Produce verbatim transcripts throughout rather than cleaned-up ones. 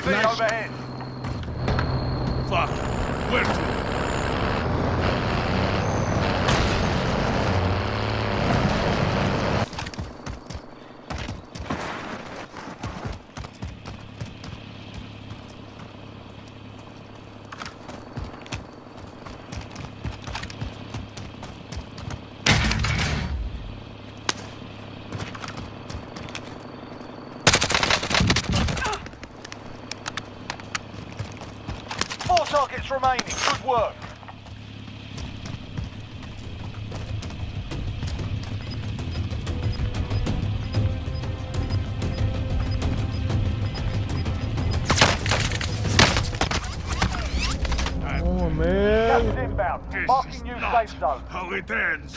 V overhead. Fuck. Where to? Four targets remaining. Good work. Oh man. Gas is inbound. This Marking is new not safe zone. how it ends.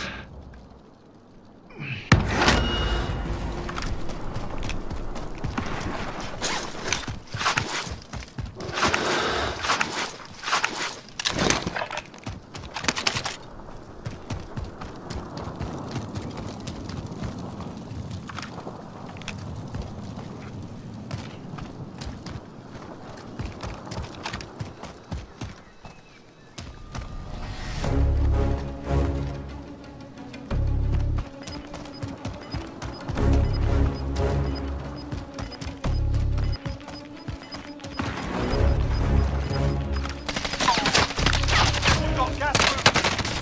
Got gas moving.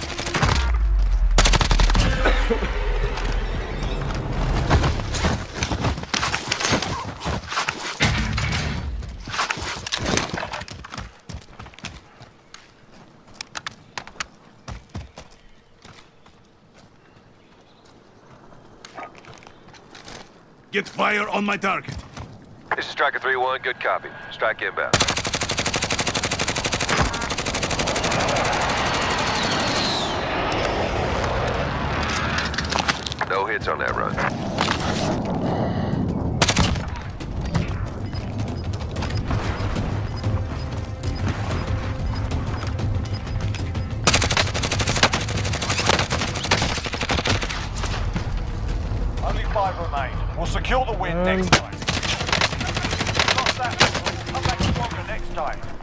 Get fire on my target. This is Striker three one, good copy. Strike inbound. No hits on that run. Only five remain. We'll secure the win next time. Not that. Come back stronger next time.